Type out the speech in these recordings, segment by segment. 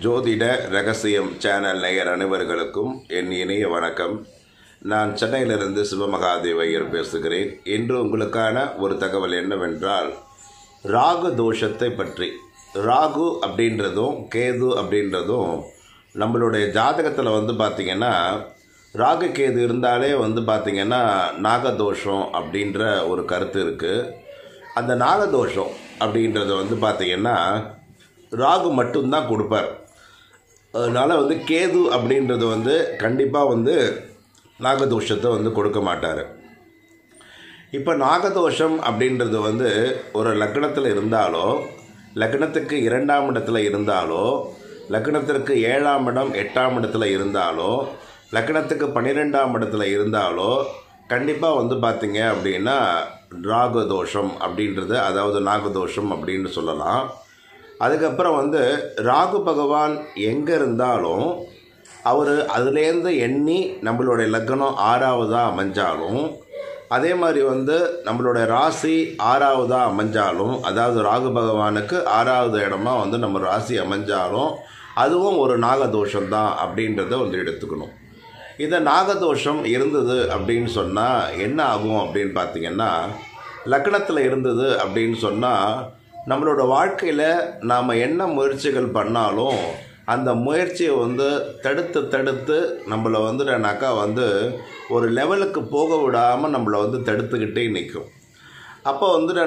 ஜோதிட ரகசியம் சேனல் நேயர் அனைவர்களுக்கும் என் இனிய வணக்கம். நான் சென்னையிலிருந்து சிவமகாதேவையர் பேசுகிறேன். இன்று உங்களுக்கான ஒரு தகவல் என்னவென்றால், ராகு தோஷத்தை பற்றி. ராகு அப்படின்றதும் கேது அப்படின்றதும் நம்மளுடைய ஜாதகத்தில் பார்த்திங்கன்னா, ராகு கேது இருந்தாலே பார்த்திங்கன்னா நாகதோஷம் அப்படின்ற ஒரு கருத்து இருக்குது. அந்த நாகதோஷம் அப்படின்றது பார்த்திங்கன்னா ராகு மட்டும்தான் கொடுப்பார். அதனால் கேது அப்படின்றது கண்டிப்பாக நாகதோஷத்தை கொடுக்க மாட்டார். இப்போ நாகதோஷம் அப்படின்றது ஒரு லக்னத்தில் இருந்தாலோ, லக்னத்துக்கு 2ஆம் இடத்துல இருந்தாலோ, லக்னத்திற்கு 7ஆம் இடம் 8ஆம் இடத்துல இருந்தாலோ, லக்னத்துக்கு 12ஆம் இடத்துல இருந்தாலோ கண்டிப்பாக பார்த்திங்க அப்படின்னா ராகதோஷம் அப்படின்றது, அதாவது நாகதோஷம் அப்படின்னு சொல்லலாம். அதுக்கப்புறம் ராகு பகவான் எங்கே இருந்தாலும் அவர் அதுலேருந்து எண்ணி நம்மளுடைய லக்னம் 6ஆவதாக அமைஞ்சாலும், அதே மாதிரி நம்மளுடைய ராசி 6ஆவதாக அமைஞ்சாலும், அதாவது ராகு பகவானுக்கு 6ஆவது இடமா நம்ம ராசி அமைஞ்சாலும் அதுவும் ஒரு நாகதோஷம்தான் அப்படின்றத எடுத்துக்கணும். இந்த நாகதோஷம் இருந்தது அப்படின்னு சொன்னால் என்ன ஆகும் அப்படின்னு பார்த்திங்கன்னா, லக்னத்தில் இருந்தது அப்படின்னு சொன்னால் நம்மளோட வாழ்க்கையில் நாம் என்ன முயற்சிகள் பண்ணாலும் அந்த முயற்சியை தடுத்து நம்மளை ஒரு லெவலுக்கு போக விடாமல் நம்மளை தடுத்துக்கிட்டே நிற்கும். அப்போ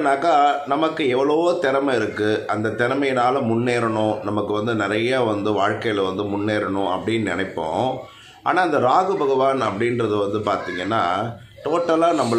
நமக்கு எவ்வளவோ திறமை இருக்குது, அந்த திறமையினால் முன்னேறணும், நமக்கு நிறைய வாழ்க்கையில் முன்னேறணும் அப்படின்னு நினைப்போம். ஆனால் அந்த ராகு பகவான் அப்படின்றது பார்த்திங்கன்னா டோட்டலாக நம்மளை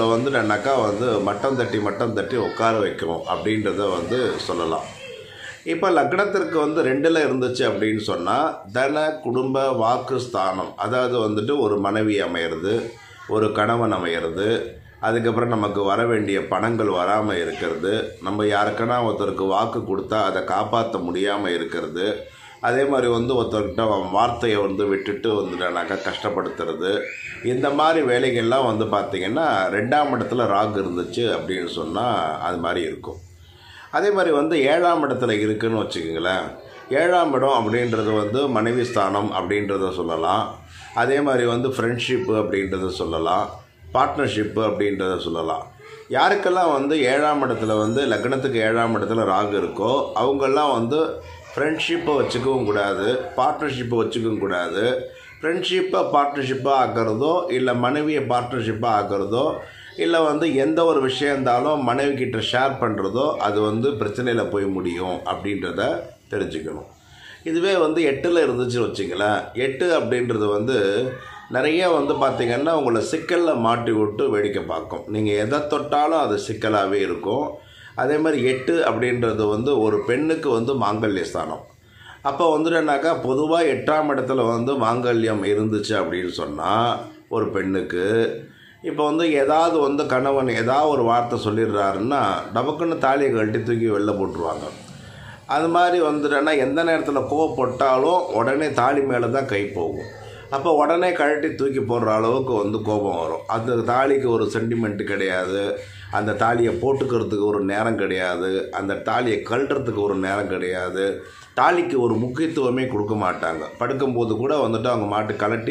மட்டம் தட்டி உட்கார வைக்கும் அப்படின்றத சொல்லலாம். இப்போ லக்னத்திற்கு 2ல் இருந்துச்சு அப்படின்னு சொன்னால் தன குடும்ப வாக்கு ஸ்தானம், அதாவது ஒரு மனைவி அமையிறது, ஒரு கணவன் அமையிறது, அதுக்கப்புறம் நமக்கு வர வேண்டிய பணங்கள் வராமல் இருக்கிறது, நம்ம யாருக்கனா ஒருத்தருக்கு வாக்கு கொடுத்தா அதை காப்பாற்ற முடியாமல் இருக்கிறது, அதே மாதிரி ஒருத்தர்கிட்ட வார்த்தையை விட்டுட்டு கஷ்டப்படுத்துறது, இந்த மாதிரி வேலைகள்லாம் பார்த்திங்கன்னா 2ஆம் இடத்துல ராகு இருந்துச்சு அப்படின்னு சொன்னால் அது மாதிரி இருக்கும். அதே மாதிரி 7ஆம் இடத்துல இருக்குதுன்னு வச்சுக்கோங்களேன். 7ஆம் இடம் அப்படின்றது மனைவி ஸ்தானம் அப்படின்றத சொல்லலாம். அதே மாதிரி ஃப்ரெண்ட்ஷிப்பு அப்படின்றத சொல்லலாம், பார்ட்னர்ஷிப்பு அப்படின்றத சொல்லலாம். யாருக்கெல்லாம் 7ஆம் இடத்துல லக்னத்துக்கு 7ஆம் இடத்துல ராகு இருக்கோ அவங்கெல்லாம் ஃப்ரெண்ட்ஷிப்பை வச்சுக்கவும் கூடாது, பார்ட்னர்ஷிப்பை வச்சுக்கவும் கூடாது. ஃப்ரெண்ட்ஷிப்பை பார்ட்னர்ஷிப்பாக ஆக்கிறதோ, இல்லை மனைவியை பார்ட்னர்ஷிப்பாக ஆக்கிறதோ, இல்லை எந்த ஒரு விஷயம் இருந்தாலும் மனைவி கிட்ட ஷேர் பண்ணுறதோ அது பிரச்சனையில் போய் முடியும் அப்படின்றத தெரிஞ்சுக்கணும். இதுவே 8ல் இருந்துச்சுன்னு வச்சுங்களேன். 8 அப்படின்றது நிறைய பார்த்திங்கன்னா உங்களை சிக்கலில் மாட்டி விட்டு வேடிக்கை பார்க்கும். நீங்கள் எதை தொட்டாலும் அது சிக்கலாகவே இருக்கும். அதே மாதிரி 8 அப்படின்றது ஒரு பெண்ணுக்கு மாங்கல்ய ஸ்தானம். அப்போ பொதுவாக 8ஆம் இடத்துல மாங்கல்யம் இருந்துச்சு அப்படின்னு சொன்னால் ஒரு பெண்ணுக்கு இப்போ ஏதாவது கணவன் ஏதாவது ஒரு வார்த்தை சொல்லிடுறாருன்னா டபக்குன்னு தாலியை கழட்டி தூக்கி வெளில போட்டுருவாங்க. அது மாதிரி எந்த நேரத்தில் கோவப்பட்டாலும் உடனே தாலி மேலே தான் கை போகும். அப்போ உடனே கழட்டி தூக்கி போடுற அளவுக்கு கோபம் வரும். அந்த தாலிக்கு ஒரு சென்டிமெண்ட் கிடையாது, அந்த தாலியை போட்டுக்கிறதுக்கு ஒரு நேரம் கிடையாது, அந்த தாலியை கழட்டுறதுக்கு ஒரு நேரம் கிடையாது, தாலிக்கு ஒரு முக்கியத்துவமே கொடுக்க மாட்டாங்க. படுக்கும்போது கூட அவங்க மாட்டு கலட்டி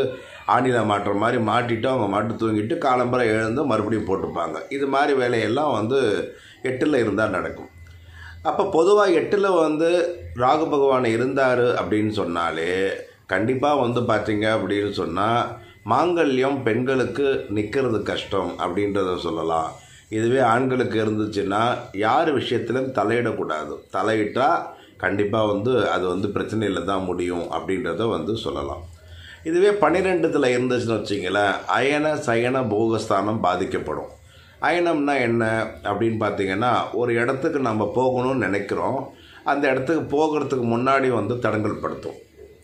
ஆணில மாட்டுற மாதிரி மாட்டிட்டு அவங்க மாட்டு தூங்கிட்டு காலம்பரை எழுந்து மறுபடியும் போட்டுப்பாங்க. இது மாதிரி வேலையெல்லாம் 8ல் இருந்தால் நடக்கும். அப்போ பொதுவாக 8ல் ராகு பகவான் இருந்தார் அப்படின்னு சொன்னாலே கண்டிப்பாக பார்த்திங்க அப்படின்னு சொன்னால் மாங்கல்யம் பெண்களுக்கு நிற்கிறது கஷ்டம் அப்படின்றத சொல்லலாம். இதுவே ஆண்களுக்கு இருந்துச்சுன்னா யார் விஷயத்திலும் தலையிடக்கூடாது, தலையிட்டால் கண்டிப்பாக அது பிரச்சனையில் தான் முடியும் அப்படின்றத சொல்லலாம். இதுவே 12ல் இருந்துச்சுன்னு வச்சிங்களேன், அயன சயன போகஸ்தானம் பாதிக்கப்படும். அயனம்னா என்ன அப்படின்னு பார்த்திங்கன்னா, ஒரு இடத்துக்கு நம்ம போகணும்னு நினைக்கிறோம், அந்த இடத்துக்கு போகிறதுக்கு முன்னாடி தடங்கல் படுத்தும்.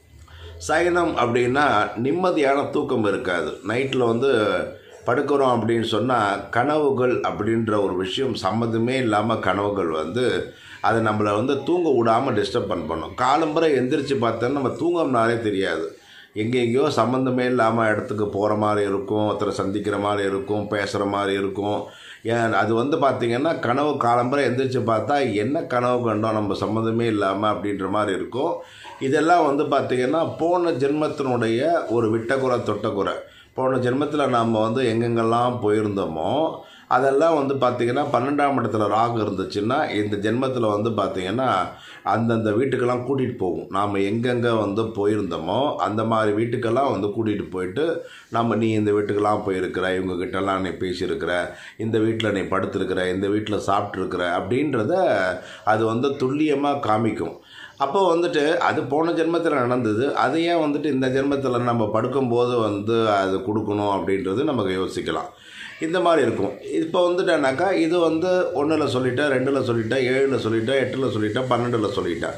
சயனம் அப்படின்னா நிம்மதியான தூக்கம் இருக்காது. நைட்டில் படுக்கிறோம் அப்படின்னு சொன்னால் கனவுகள் அப்படின்ற ஒரு விஷயம் சம்மந்தமே இல்லாமல் கனவுகள் அதை நம்மளை தூங்க விடாமல் டிஸ்டர்ப் பண்ணும். காலம்பரை எந்திரிச்சு பார்த்தோன்னா நம்ம தூங்கம்னாலே தெரியாது, எங்கெங்கேயோ சம்மந்தமே இல்லாமல் இடத்துக்கு போகிற மாதிரி இருக்கும், ஒருத்தரை சந்திக்கிற மாதிரி இருக்கும், பேசுகிற மாதிரி இருக்கும். அது வந்து பார்த்திங்கன்னா கனவு காலம்பரை எந்திரிச்சு பார்த்தா என்ன கனவு கண்டோம் நம்ம சம்மந்தமே இல்லாமல் அப்படின்ற மாதிரி இருக்கும். இதெல்லாம் வந்து பார்த்திங்கன்னா போன ஜென்மத்தினுடைய ஒரு விட்டக்குறை தொட்டக்குறை. போன ஜென்மத்தில் நாம் வந்து எங்கெங்கெல்லாம் போயிருந்தோமோ அதெல்லாம் வந்து பார்த்திங்கன்னா 12ஆம் இடத்துல ராகு இருந்துச்சுன்னா இந்த ஜென்மத்தில் வந்து பார்த்திங்கன்னா அந்தந்த வீட்டுக்கெல்லாம் கூட்டிகிட்டு போகும். நாம் எங்கெங்கே வந்து போயிருந்தோமோ அந்த மாதிரி வீட்டுக்கெல்லாம் வந்து கூட்டிகிட்டு போயிட்டு நீ இந்த வீட்டுக்கெல்லாம் போயிருக்கிற, இவங்ககிட்டலாம் நீ பேசியிருக்கிற, இந்த வீட்டில் நீ படுத்திருக்கிற, இந்த வீட்டில் சாப்பிட்ருக்கிற அப்படின்றத அது வந்து துல்லியமாக காமிக்கும். அப்போ வந்துட்டு அது போன ஜென்மத்தில் நடந்தது, அது ஏன் வந்துட்டு இந்த ஜென்மத்தில் நம்ம படுக்கும்போது வந்து அது கொடுக்கணும் அப்படின்றது நமக்கு யோசிக்கலாம். இந்த மாதிரி இருக்கும். இப்போ வந்துட்டேனாக்கா இது வந்து 1ல் சொல்லிட்டேன், 2ல் சொல்லிட்டேன், 7ல் சொல்லிட்டேன், 8ல் சொல்லிட்டேன், 12ல் சொல்லிட்டேன்.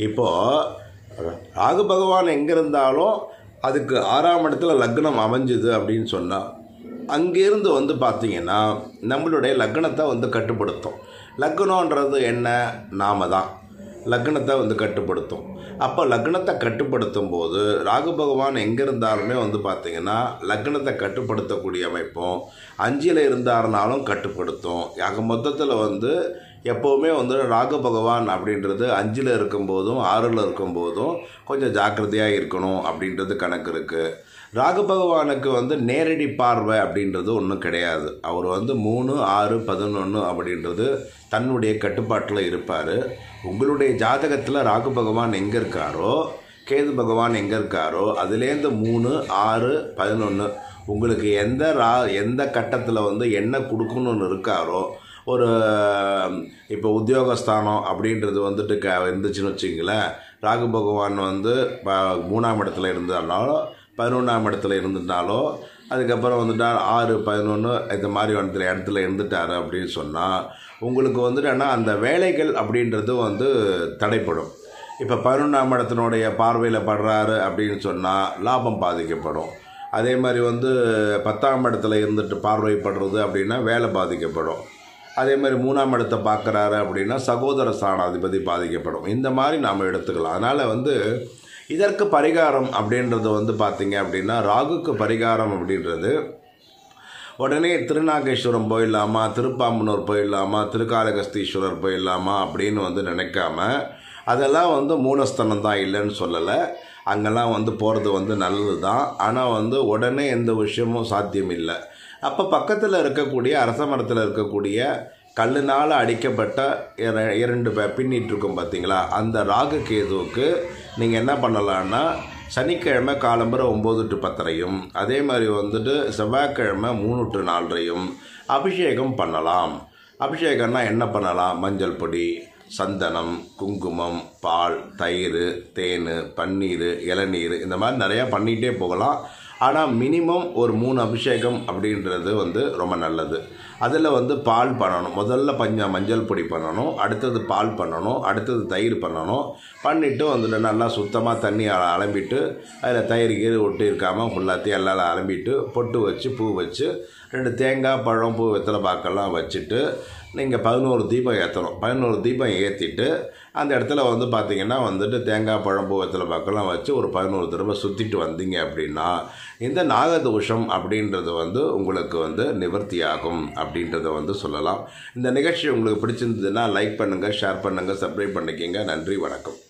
இப்போது ராகு பகவான் எங்கே இருந்தாலும் அதுக்கு 6ஆம் இடத்துல லக்னம் அமைஞ்சுது அப்படின்னு சொன்னால் அங்கேருந்து வந்து பார்த்திங்கன்னா நம்மளுடைய லக்னத்தை வந்து கட்டுப்படுத்தும். லக்னன்றது என்ன? நாம தான் லக்னத்தை வந்து கட்டுப்படுத்தும். அப்போ லக்னத்தை கட்டுப்படுத்தும் போது ராகு பகவான் எங்கே இருந்தாலுமே வந்து பார்த்திங்கன்னா லக்னத்தை கட்டுப்படுத்தக்கூடிய அமைப்பும் 5ல் இருந்தாருனாலும் கட்டுப்படுத்தும். ஆக மொத்தத்தில் வந்து எப்போவுமே வந்து ராகு பகவான் அப்படின்றது 5ல் இருக்கும்போதும் 6ல் இருக்கும்போதும் கொஞ்சம் ஜாக்கிரதையாக இருக்கணும் அப்படின்றது கணக்கு இருக்குது. ராகு பகவானுக்கு வந்து நேரடி பார்வை அப்படின்றது ஒன்றும் கிடையாது. அவர் வந்து 3, 6, 11 அப்படின்றது தன்னுடைய கட்டுப்பாட்டில் இருப்பார். உங்களுடைய ஜாதகத்தில் ராகு பகவான் எங்கே இருக்காரோ, கேது பகவான் எங்கே இருக்காரோ அதுலேருந்து 3, 6, 11 உங்களுக்கு எந்த கட்டத்தில் வந்து என்ன கொடுக்கணுன்னு இருக்காரோ, ஒரு இப்போ உத்தியோகஸ்தானம் அப்படின்றது வந்துட்டு இருந்துச்சுன்னு வச்சுங்களேன், ராகு பகவான் வந்து 3ஆம் இடத்துல இருந்தாலும் 11ஆம் இடத்துல இருந்துட்டாலோ அதுக்கப்புறம் வந்துட்டால் 6, 11 இந்த மாதிரி இடத்துல இருந்துட்டார் அப்படின்னு சொன்னால் உங்களுக்கு வந்துட்டு அந்த வேலைகள் அப்படின்றது வந்து தடைப்படும். இப்போ 11ஆம் இடத்தினுடைய பார்வையில் படுறாரு அப்படின்னு சொன்னால் லாபம் பாதிக்கப்படும். அதே மாதிரி வந்து 10ஆம் இடத்துல இருந்துட்டு பார்வைப்படுறது அப்படின்னா வேலை பாதிக்கப்படும். அதே மாதிரி 3ஆம் இடத்தை பார்க்குறாரு அப்படின்னா சகோதர ஸ்தானாதிபதி பாதிக்கப்படும். இந்த மாதிரி நாம் எடுத்துக்கலாம். அதனால் வந்து இதற்கு பரிகாரம் அப்படின்றது வந்து பார்த்திங்க அப்படின்னா ராகுக்கு பரிகாரம் அப்படின்றது உடனே திருநாகேஸ்வரம் போயிடலாமா, திருப்பாம்பனூர் போயிடலாமா, திருக்காளகஸ்தீஸ்வரர் போயிடலாமா அப்படின்னு வந்து நினைக்காம, அதெல்லாம் வந்து மூலஸ்தானம் தான் இல்லைன்னு சொல்லலை, அங்கெல்லாம் வந்து போகிறது வந்து நல்லது தான். ஆனால் வந்து உடனே எந்த விஷயமும் சாத்தியம் இல்லை. அப்போ பக்கத்தில் இருக்கக்கூடிய அரச மரத்தில் இருக்கக்கூடிய கல்லுனால் அடிக்கப்பட்ட 2 பின்னிட்டு இருக்கும் பார்த்தீங்களா, அந்த ராகு கேதுவுக்கு நீங்கள் என்ன பண்ணலான்னா சனிக்கிழமை காலம்பரை 9 to 10 அதே மாதிரி வந்துட்டு செவ்வாய்க்கிழமை 3 to 4 அபிஷேகம் பண்ணலாம். அபிஷேகம்னா என்ன பண்ணலாம்? மஞ்சள் பொடி, சந்தனம், குங்குமம், பால், தயிர், தேன், பன்னீர், இளநீர் இந்த மாதிரி நிறையா பண்ணிகிட்டே போகலாம். ஆனால் மினிமம் ஒரு 3 அபிஷேகம் அப்படின்றது வந்து ரொம்ப நல்லது. அதில் வந்து பால் பண்ணணும். முதல்ல மஞ்சள் பொடி பண்ணணும், அடுத்தது பால் பண்ணணும், அடுத்தது தயிர் பண்ணணும். பண்ணிவிட்டு வந்துட்டு நல்லா சுத்தமாக தண்ணி அலம்பிட்டு அதில் தயிர் கீர் ஒட்டி இருக்காமல் ஃபுல்லாத்தையும் எல்லாம் அலம்பிட்டு பொட்டு வச்சு பூ வச்சு 2 தேங்காய், பழம், பூ, வெத்தலை பாக்கெல்லாம் வச்சுட்டு நீங்கள் 11 தீபம் ஏற்றணும். 11 தீபம் ஏற்றிட்டு அந்த இடத்துல வந்து பார்த்திங்கன்னா வந்துட்டு தேங்காய், பழம், பூ, வெத்தலை பாக்கெல்லாம் வச்சு ஒரு 11 தடவை சுற்றிட்டு வந்தீங்க அப்படின்னா இந்த நாகதோஷம் அப்படின்றது வந்து உங்களுக்கு வந்து நிவர்த்தியாகும் அப்படின்றத வந்து சொல்லலாம். இந்த நிகழ்ச்சி உங்களுக்கு பிடிச்சிருந்ததுன்னா லைக் பண்ணுங்கள், ஷேர் பண்ணுங்கள், சப்ஸ்கிரைப் பண்ணிக்கங்க. நன்றி, வணக்கம்.